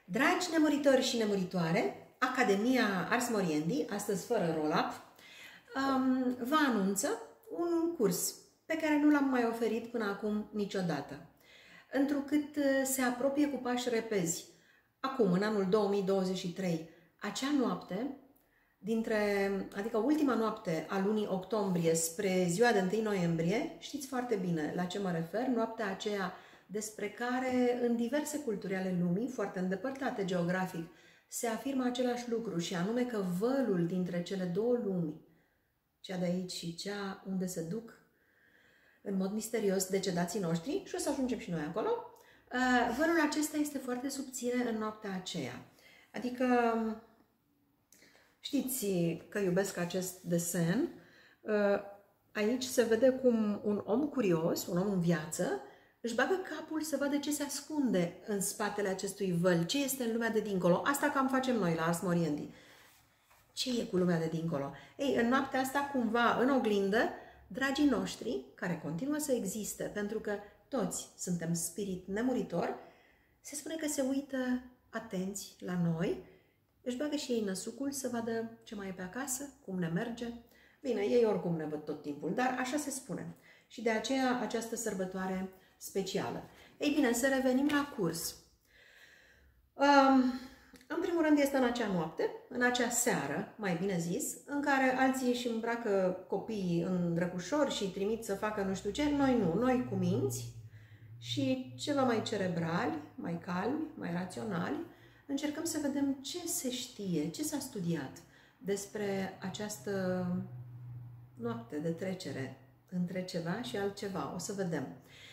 Dragi nemuritori și nemuritoare, Academia Ars Moriendi, astăzi fără roll-up, vă anunță un curs pe care nu l-am mai oferit până acum niciodată. Întrucât se apropie cu pași repezi, acum, în anul 2023, acea noapte, adică ultima noapte a lunii octombrie spre ziua de 1 noiembrie, știți foarte bine la ce mă refer, noaptea aceea despre care în diverse culturi ale lumii, foarte îndepărtate geografic, se afirmă același lucru și anume că vălul dintre cele două lumi, cea de aici și cea unde se duc în mod misterios decedații noștri, și o să ajungem și noi acolo, vălul acesta este foarte subțire în noaptea aceea. Adică știți că iubesc acest desen. Aici se vede cum un om curios, un om în viață, își bagă capul să vadă ce se ascunde în spatele acestui văl, ce este în lumea de dincolo. Asta cam facem noi la Ars Moriendi. Ce e cu lumea de dincolo? Ei, în noaptea asta, cumva, în oglindă, dragii noștri, care continuă să existe, pentru că toți suntem spirit nemuritor, se spune că se uită atenți la noi, își bagă și ei năsucul să vadă ce mai e pe acasă, cum ne merge. Bine, ei oricum ne văd tot timpul, dar așa se spune. Și de aceea această sărbătoare specială. Ei bine, să revenim la curs. În primul rând este în acea noapte, în acea seară, mai bine zis, în care alții își îmbracă copiii în drăgușori și îi trimit să facă nu știu ce. Noi nu, noi cu minți și ceva mai cerebrali, mai calmi, mai raționali, încercăm să vedem ce se știe, ce s-a studiat despre această noapte de trecere între ceva și altceva. O să vedem.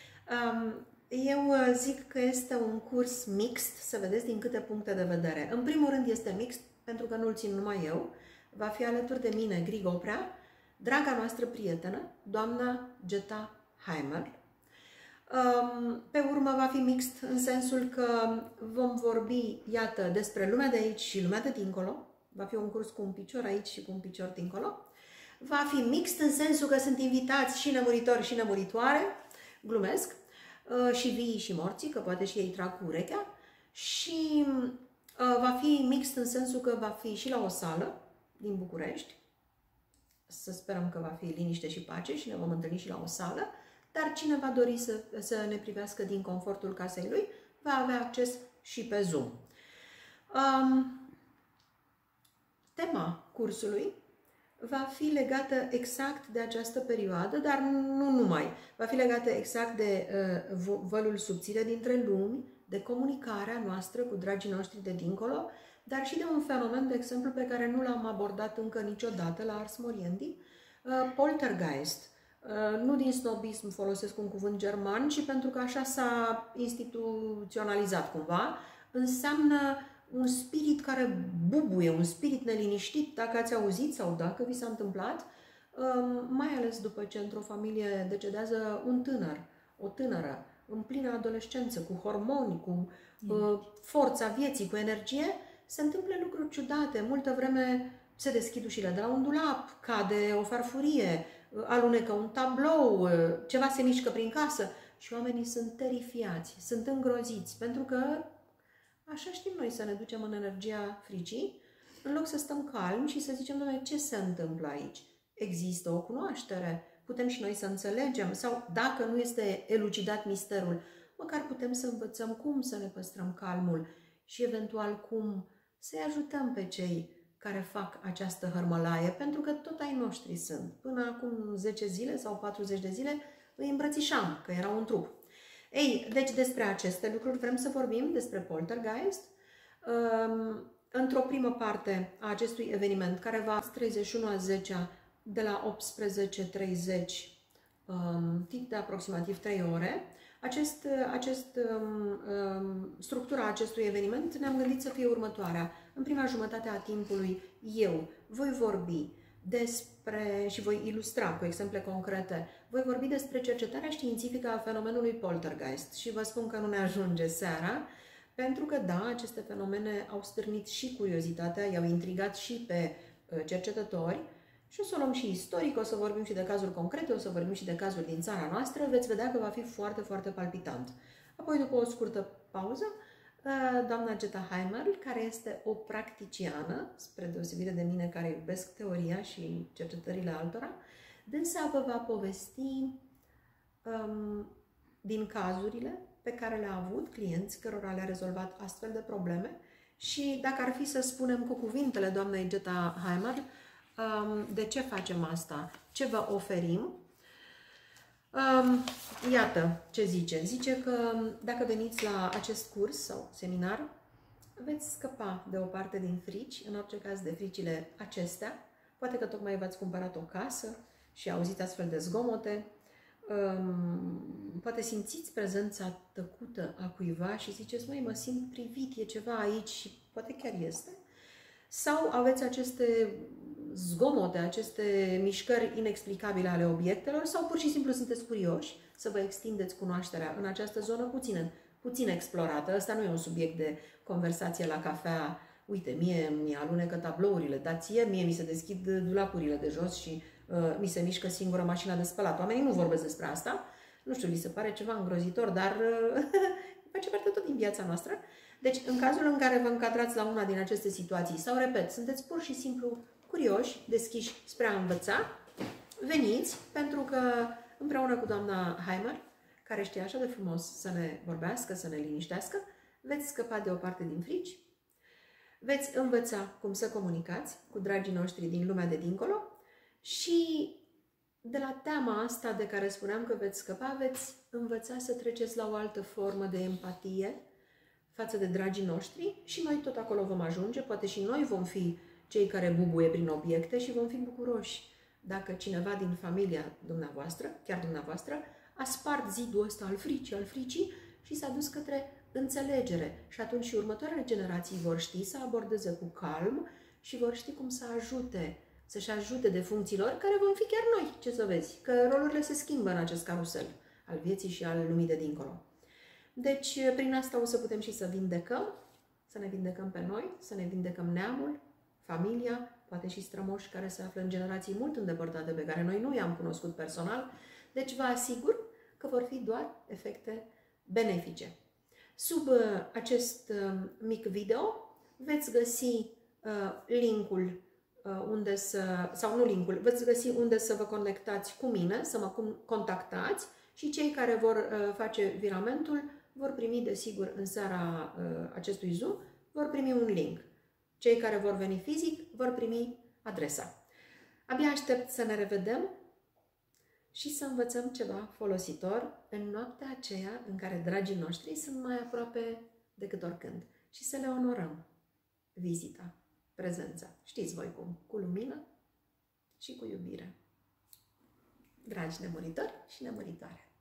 Eu zic că este un curs mixt, să vedeți din câte puncte de vedere. În primul rând este mixt, pentru că nu-l țin numai eu. Va fi alături de mine Grig Oprea, draga noastră prietenă, doamna Geta Heimer. Pe urmă va fi mixt în sensul că vom vorbi, iată, despre lumea de aici și lumea de dincolo. Va fi un curs cu un picior aici și cu un picior dincolo. Va fi mixt în sensul că sunt invitați și nemuritori și nemuritoare, glumesc, și vii și morții, că poate și ei trag cu urechea, și va fi mixt în sensul că va fi și la o sală din București, să sperăm că va fi liniște și pace și ne vom întâlni și la o sală, dar cine va dori să ne privească din confortul casei lui, va avea acces și pe Zoom. Tema cursului va fi legată exact de această perioadă, dar nu numai. Va fi legată exact de vălul subțire dintre lumi, de comunicarea noastră cu dragii noștri de dincolo, dar și de un fenomen, de exemplu, pe care nu l-am abordat încă niciodată la Ars Moriendi, poltergeist. Nu din snobism folosesc un cuvânt german, ci pentru că așa s-a instituționalizat cumva. Înseamnă un spirit care bubuie, un spirit neliniștit, dacă ați auzit sau dacă vi s-a întâmplat, mai ales după ce într-o familie decedează un tânăr, o tânără, în plină adolescență, cu hormoni, cu forța vieții, cu energie, se întâmplă lucruri ciudate. Multă vreme se deschid ușile de la un dulap, cade o farfurie, alunecă un tablou, ceva se mișcă prin casă și oamenii sunt terifiați, sunt îngroziți, pentru că așa știm noi să ne ducem în energia fricii, în loc să stăm calmi și să zicem, doamne, ce se întâmplă aici? Există o cunoaștere, putem și noi să înțelegem, sau dacă nu este elucidat misterul, măcar putem să învățăm cum să ne păstrăm calmul și eventual cum să-i ajutăm pe cei care fac această hărmălaie, pentru că tot ai noștri sunt. Până acum 10 zile sau 40 de zile îi îmbrățișam, că era un trup. Ei, deci despre aceste lucruri vrem să vorbim, despre poltergeist, într-o primă parte a acestui eveniment, care va 31/10 de la 18:30, timp de aproximativ 3 ore. Structura acestui eveniment ne-am gândit să fie următoarea. În prima jumătate a timpului eu voi vorbi despre, și voi ilustra cu exemple concrete, voi vorbi despre cercetarea științifică a fenomenului poltergeist și vă spun că nu ne ajunge seara, pentru că, da, aceste fenomene au stârnit și curiozitatea, i-au intrigat și pe cercetători și o să o luăm și istoric, o să vorbim și de cazuri concrete, o să vorbim și de cazuri din țara noastră, veți vedea că va fi foarte, foarte palpitant. Apoi, după o scurtă pauză, doamna Geta Heimerl, care este o practiciană, spre deosebire de mine care iubesc teoria și cercetările altora, dânsa vă va povesti din cazurile pe care le-a avut, clienți cărora le-a rezolvat astfel de probleme și dacă ar fi să spunem cu cuvintele doamnei Geta Heimerl, de ce facem asta, ce vă oferim. Iată ce zice. Zice că dacă veniți la acest curs sau seminar, veți scăpa de o parte din frici, în orice caz de fricile acestea. Poate că tocmai v-ați cumpărat o casă și auziți astfel de zgomote. Poate simțiți prezența tăcută a cuiva și ziceți, măi, mă simt privit, e ceva aici și poate chiar este. Sau aveți aceste zgomote, aceste mișcări inexplicabile ale obiectelor sau pur și simplu sunteți curioși să vă extindeți cunoașterea în această zonă puțin explorată. Ăsta nu e un subiect de conversație la cafea. Uite, mie mi-alunecă tablourile, dar ție mie mi se deschid dulapurile de jos și mi se mișcă singură mașina de spălat. Oamenii nu vorbesc despre asta. Nu știu, li se pare ceva îngrozitor, dar face parte tot din viața noastră. Deci, în cazul în care vă încadrați la una din aceste situații sau, repet, sunteți pur și simplu curioși, deschiși spre a învăța, veniți, pentru că împreună cu doamna Heimerl, care știe așa de frumos să ne vorbească, să ne liniștească, veți scăpa de o parte din frici, veți învăța cum să comunicați cu dragii noștri din lumea de dincolo și de la teama asta de care spuneam că veți scăpa, veți învăța să treceți la o altă formă de empatie față de dragii noștri și noi tot acolo vom ajunge, poate și noi vom fi cei care bubuie prin obiecte și vom fi bucuroși dacă cineva din familia dumneavoastră, chiar dumneavoastră, a spart zidul ăsta al fricii și s-a dus către înțelegere. Și atunci și următoarele generații vor ști să abordeze cu calm și vor ști cum să ajute, să-și ajute de funcțiilor care vom fi chiar noi, ce să vezi, că rolurile se schimbă în acest carusel al vieții și al lumii de dincolo. Deci, prin asta o să putem și să vindecăm, să ne vindecăm pe noi, să ne vindecăm neamul, familia, poate și strămoși care se află în generații mult îndepărtate pe care noi nu i-am cunoscut personal. Deci vă asigur că vor fi doar efecte benefice. Sub acest mic video veți găsi linkul unde să, sau nu linkul, veți găsi unde să vă conectați cu mine, să mă contactați și cei care vor face viramentul vor primi, desigur, în seara acestui Zoom, vor primi un link. Cei care vor veni fizic vor primi adresa. Abia aștept să ne revedem și să învățăm ceva folositor în noaptea aceea în care dragii noștri sunt mai aproape decât oricând și să le onorăm vizita, prezența. Știți voi cum? Cu lumină și cu iubire. Dragi nemuritori și nemuritoare!